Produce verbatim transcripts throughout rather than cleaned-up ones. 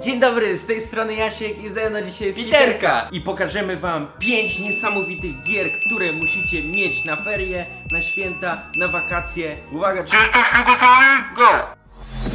Dzień dobry, z tej strony Jasiek i ze mną dzisiaj jest Piterka. I pokażemy wam pięć niesamowitych gier, które musicie mieć na ferie, na święta, na wakacje. Uwaga, czy jesteście gotowi? Go!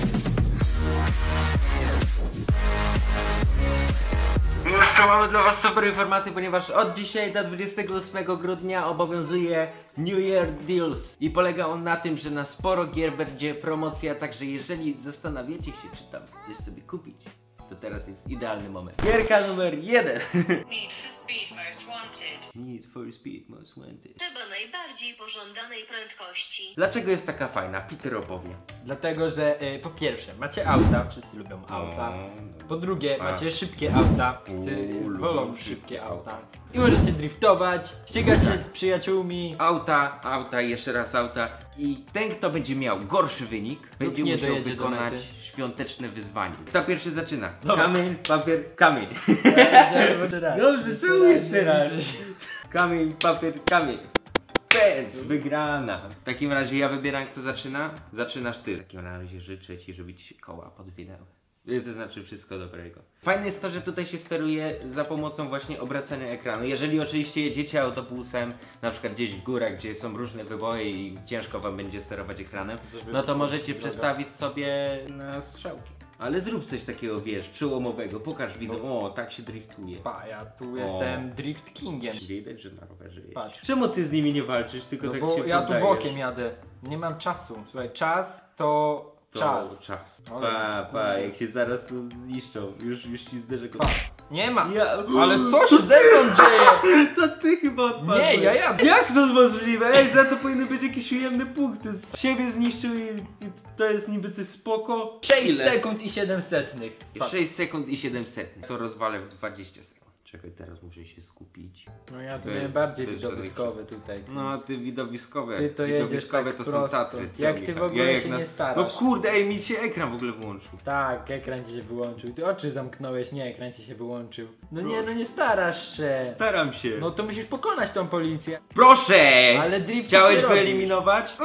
I jeszcze mamy dla was super informacje, ponieważ od dzisiaj do dwudziestego ósmego grudnia obowiązuje New Year Deals. I polega on na tym, że na sporo gier będzie promocja, także jeżeli zastanawiacie się, czy tam coś sobie kupić, to teraz jest idealny moment. Gierka numer jeden. Need for Speed Most Wanted. Need for Speed Most Wanted. Trzeba najbardziej pożądanej prędkości. Dlaczego jest taka fajna? Peter opowie. Dlatego, że y, po pierwsze macie auta, wszyscy lubią auta. Po drugie A. macie szybkie auta, wszyscy Uuu, wolą lubię szybkie szybkie auta. I możecie driftować, ścigać się z przyjaciółmi. Auta, auta i jeszcze raz auta. I ten, kto będzie miał gorszy wynik, będzie nie musiał dojedzie do wykonać mety. świąteczne wyzwanie. Kto pierwszy zaczyna? Dobra. Kamień, papier, kamień. Jeszcze raz. Dobrze, Jeszcze czemu raz, jeszcze raz? jeszcze się- Kamień, papier, kamień. Pędz, wygrana. W takim razie ja wybieram, kto zaczyna. Zaczynasz ty. W takim razie życzę ci, żeby ci się koła podwinęły. To znaczy wszystko dobrego. Fajne jest to, że tutaj się steruje za pomocą właśnie obracania ekranu. Jeżeli oczywiście jedziecie autobusem, na przykład gdzieś w górach, gdzie są różne wyboje i ciężko wam będzie sterować ekranem, no to możecie przestawić sobie na strzałki. Ale zrób coś takiego, wiesz, przełomowego. Pokaż widzom, o, tak się driftuje. Pa, ja tu jestem Drift Kingiem. Widać, że na rowerze jeździsz. Patrz. Czemu ty z nimi nie walczysz, tylko No tak bo się ja tu poddajesz? bokiem jadę. Nie mam czasu. Słuchaj, czas to, To czas. czas. Ale- Pa, pa, jak się zaraz tu zniszczą. Już, już ci zderzę go. Pa. Nie ma. Ja... Ale co się ze mną dzieje? To ty chyba odpadłeś. Nie, ja jadę. Jak to jest możliwe? Ej, za to powinny być jakieś ujemne punkty. Z siebie zniszczył i, i to jest niby coś spoko. sześć Ile? sekund i siedem setnych. Patrz. sześć sekund i siedem setnych. To rozwalę w dwadzieścia sekund. Czekaj, teraz muszę się skupić. No ja tu Bez- miałem bardziej bez widowiskowy tutaj. No, ty widowiskowe. Ty to jedziesz widowiskowe tak to są prosto. Tatry. co Jak mi ty w tam. ogóle jak się na- nie starasz. No kurde, ej, mi się ekran w ogóle włączył. Tak, ekran ci się wyłączył. Ty oczy zamknąłeś, nie, ekran ci się wyłączył. No nie, no nie starasz się. Staram się. No to musisz pokonać tą policję. Proszę! Ale drift Chciałeś nie robisz. wyeliminować?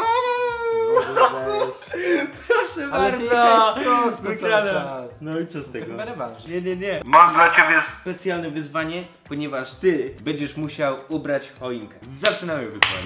Weź. Proszę Ale ty bardzo! jechałeś prosto Wygrałem. cały czas. No i co z To tego? chyba rewanż. Nie, nie, nie. Mam dla ciebie specjalne wyzwanie, ponieważ ty będziesz musiał ubrać choinkę. Zaczynamy wyzwanie.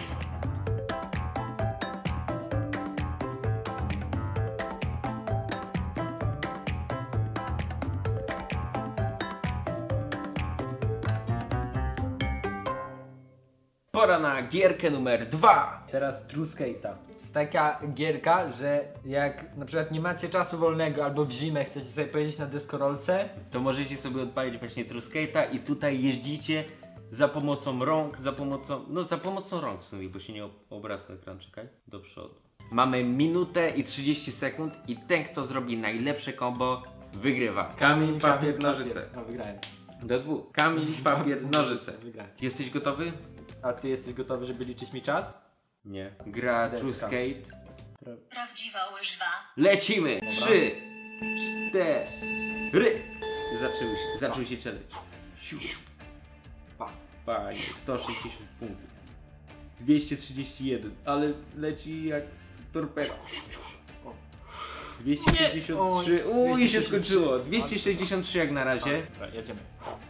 Pora na gierkę numer dwa. Teraz True Skate'a. Jest taka gierka, że jak na przykład nie macie czasu wolnego albo w zimę chcecie sobie pojeździć na deskorolce, To możecie sobie odpalić właśnie True Skate'a i tutaj jeździcie za pomocą rąk, za pomocą, no za pomocą rąk w sumie, bo się nie obraca ekran, czekaj, do przodu. Mamy minutę i trzydzieści sekund i ten, kto zrobi najlepsze combo, wygrywa. Kamień, papier, nożyce. No wygrałem. Do dwóch. Kamień, papier, nożyce. Wygrałem. Jesteś gotowy? A ty jesteś gotowy, żeby liczyć mi czas? Nie. Gra True Deska. Skate. Prawdziwa łyżwa. Lecimy! Trzy, cztery. Zaczął się, zaczął się challenge. Siu. Pa. Panie, sto sześćdziesiąt punktów. dwieście trzydzieści jeden, ale leci jak torpeda. dwieście sześćdziesiąt trzy, uuu i się skończyło. dwieście sześćdziesiąt trzy jak na razie. Dobra, jedziemy.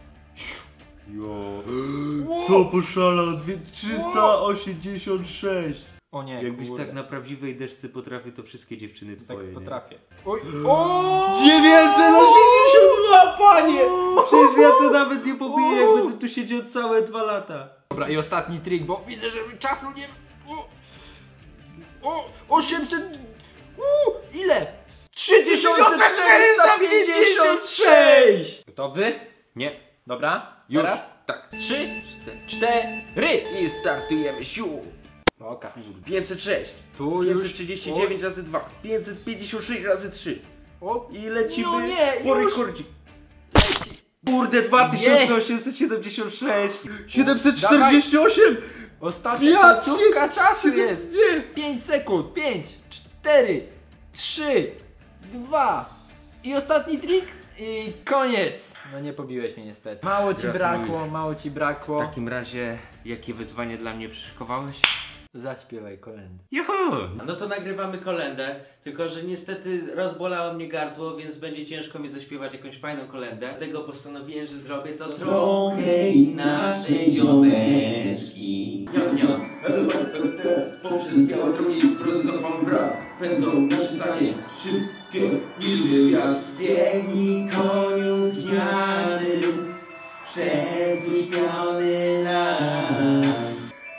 Jo. Co poszalał? trzysta osiemdziesiąt sześć. O nie, Jakbyś kurde. tak na prawdziwej deszce potrafił, to wszystkie dziewczyny Tak twoje, nie? potrafię. Oj, o! dziewięćset osiemdziesiąt dwa, panie! Przecież ja to nawet nie pobiję, jak będę tu siedział całe dwa lata. Dobra, i ostatni trik, bo widzę, że czasu nie... O! O! osiemset... Uuu! Ile? trzy tysiące czterysta pięćdziesiąt sześć! Gotowy? Nie. Dobra, Już. teraz? Tak. Trzy, Cztery. cztery! I startujemy, siu! Oka. pięćset sześć. Tu już... pięćset trzydzieści dziewięć razy dwa. pięćset pięćdziesiąt sześć razy trzy. O! I lecimy No nie, po już. rekordzie. Kurde, dwa tysiące osiemset siedemdziesiąt sześć. siedemset czterdzieści osiem. Ostatnia Ja końcówka cię- czasu cię- jest! nie. pięć sekund, pięć, cztery, trzy, dwa i ostatni trik i koniec! No nie pobiłeś mnie niestety. Mało ci Gratuluję. brakło, mało ci brakło. W takim razie, jakie wyzwanie dla mnie przyszykowałeś? Zaśpiewaj kolędę. Juhu! No to nagrywamy kolędę, tylko że niestety rozbolało mnie gardło, więc będzie ciężko mi zaśpiewać jakąś fajną kolędę. Dlatego postanowiłem, że zrobię to trochę inaczej, ziomeczki. Nio, nio, poprzez białe drogi, drodze za wam brak. Pędzą nasze stanie, szybkie, wilny wiatr. Biegnij koniu gniany, przez uśpiony las.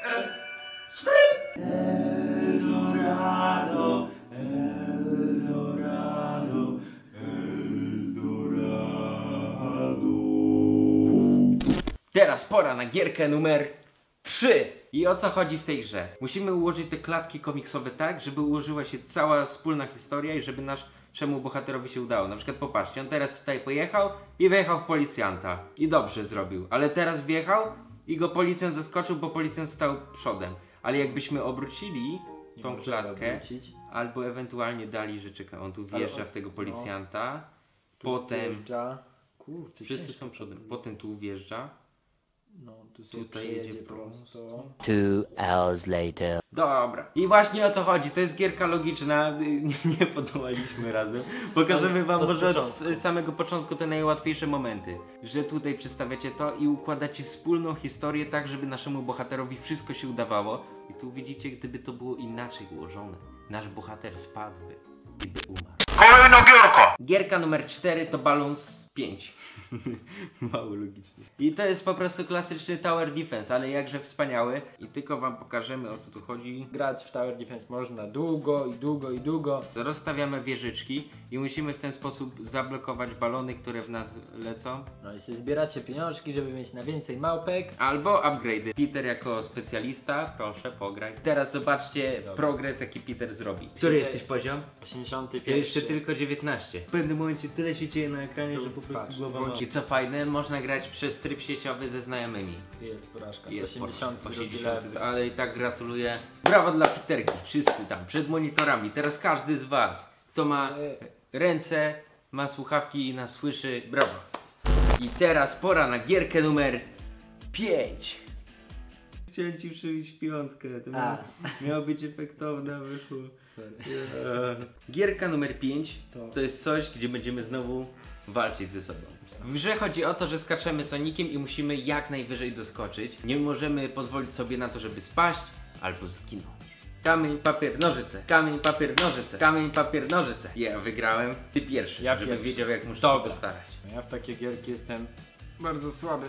Eldorado, Eldorado, Eldorado. Teraz pora na gierkę numer trzy. I o co chodzi w tej grze? Musimy ułożyć te klatki komiksowe tak, żeby ułożyła się cała wspólna historia i żeby naszemu bohaterowi się udało. Na przykład popatrzcie, on teraz tutaj pojechał i wjechał w policjanta. I dobrze zrobił. Ale teraz wjechał i go policjant zaskoczył, bo policjant stał przodem. Ale jakbyśmy obrócili Nie tą możemy klatkę, obrócić. albo ewentualnie dali, że czeka, on tu wjeżdża on- w tego policjanta, Tu potem wjeżdża. Kurczę, wszyscy ciężko są to przodem, było. potem tu wjeżdża. No, tu sobie Tutaj przejedzie jedzie prosto. Two hours later. Dobra. I właśnie o to chodzi. To jest gierka logiczna. Nie, nie podołaliśmy razem. Pokażemy wam Od może od początku. s- samego początku te najłatwiejsze momenty. Że tutaj przedstawiacie to i układacie wspólną historię tak, żeby naszemu bohaterowi wszystko się udawało. I tu widzicie, gdyby to było inaczej ułożone. Nasz bohater spadłby i by umarł. Kolejna gierka! Gierka numer cztery to Balloons pięć. Mało logicznie. I to jest po prostu klasyczny Tower Defense, ale jakże wspaniały. I tylko wam pokażemy, o co tu chodzi. Grać w Tower Defense można długo i długo i długo. Rozstawiamy wieżyczki i musimy w ten sposób zablokować balony, które w nas lecą. No i sobie zbieracie pieniążki, żeby mieć na więcej małpek. Albo upgrade'y. Peter jako specjalista, proszę pograj. Teraz zobaczcie Dobra. progres, jaki Peter zrobi. Który dzieje? jesteś poziom? osiemdziesiąty Ja pierwszy. jeszcze tylko dziewiętnaście. W pewnym momencie tyle się dzieje na ekranie, Tu że po prostu patrz, głowa włącz. ma. I co fajne, można grać przez tryb sieciowy ze znajomymi. Jest porażka. Jest osiemdziesiąty drugi osiemdziesiąty, level. ale i tak gratuluję. Brawo dla Peterki, wszyscy tam, przed monitorami. Teraz każdy z was, kto ma ręce, ma słuchawki i nas słyszy, brawo. I teraz pora na gierkę numer pięć. Chciałem ci przybić piątkę, to A. miało, miało być efektowne, a wyszło. Sorry. Gierka numer pięć To- to jest coś, gdzie będziemy znowu walczyć ze sobą. W grze chodzi o to, że skaczemy Sonikiem i musimy jak najwyżej doskoczyć. Nie możemy pozwolić sobie na to, żeby spaść albo zginąć. Kamień, papier, nożyce. Kamień, papier, nożyce. Kamień, papier, nożyce. Ja wygrałem. Ty pierwszy, Ja żebym pierwszy. wiedział, jak muszę Dobra. się postarać. Ja w takie gierki jestem bardzo słaby.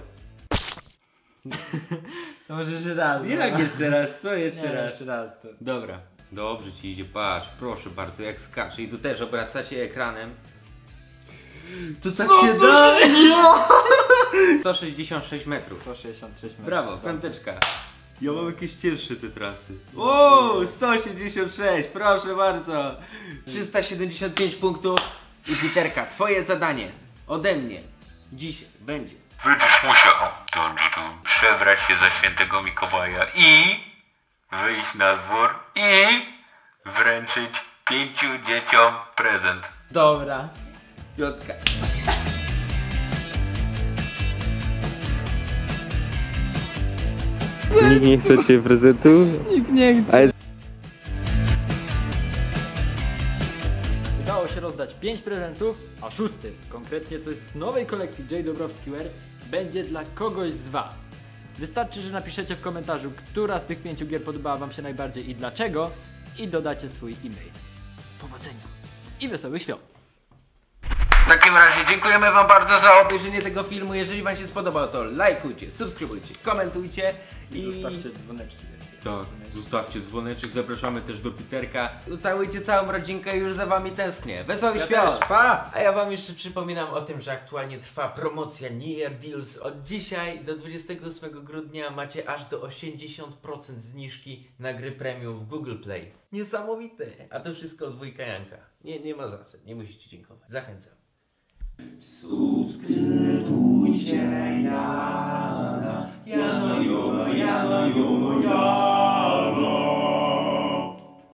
To może jeszcze raz. Jak no? jeszcze raz? Co jeszcze Nie, raz? jeszcze raz to. Dobra. Dobrze ci idzie, patrz, proszę bardzo, jak skacze. I tu też obracacie ekranem. To tak się da! sto sześćdziesiąt sześć metrów. sto sześćdziesiąt sześć metrów. Brawo, piąteczka. Ja mam jakieś cięższe te trasy. O, sto siedemdziesiąt sześć, proszę bardzo. trzysta siedemdziesiąt pięć punktów. I Piterka, twoje zadanie ode mnie dziś będzie. Będziesz musiał dun, dun, dun, przebrać się za świętego Mikołaja i wyjść na dwór i wręczyć pięciu dzieciom prezent. Dobra. Piątka. Nikt nie chce cię prezentu? Nikt nie chce. Ale- Udało się rozdać pięć prezentów, a szósty, konkretnie coś z nowej kolekcji J. Dobrowski Wear, będzie dla kogoś z was. Wystarczy, że napiszecie w komentarzu, która z tych pięciu gier podobała wam się najbardziej i dlaczego, i dodacie swój e-mail. Powodzenia i wesołych świąt! W takim razie dziękujemy wam bardzo za obejrzenie. Obejrzenie tego filmu, jeżeli wam się spodobał, to lajkujcie, subskrybujcie, komentujcie i... Zostawcie dzwoneczki. Tak, zostawcie dzwoneczek, zapraszamy też do Piterka. Całujcie całą rodzinkę, już za wami tęsknię. Wesołych Ja świąt! też, pa! A ja wam jeszcze przypominam o tym, że aktualnie trwa promocja New Year Deals. Od dzisiaj do dwudziestego ósmego grudnia macie aż do osiemdziesiąt procent zniżki na gry premium w Google Play. Niesamowite! A to wszystko od wujka Janka. Nie, nie ma za co, nie musicie dziękować. Zachęcam. Subskrybujcie Jana, Jana, Jana, Jana, Jana, Jana.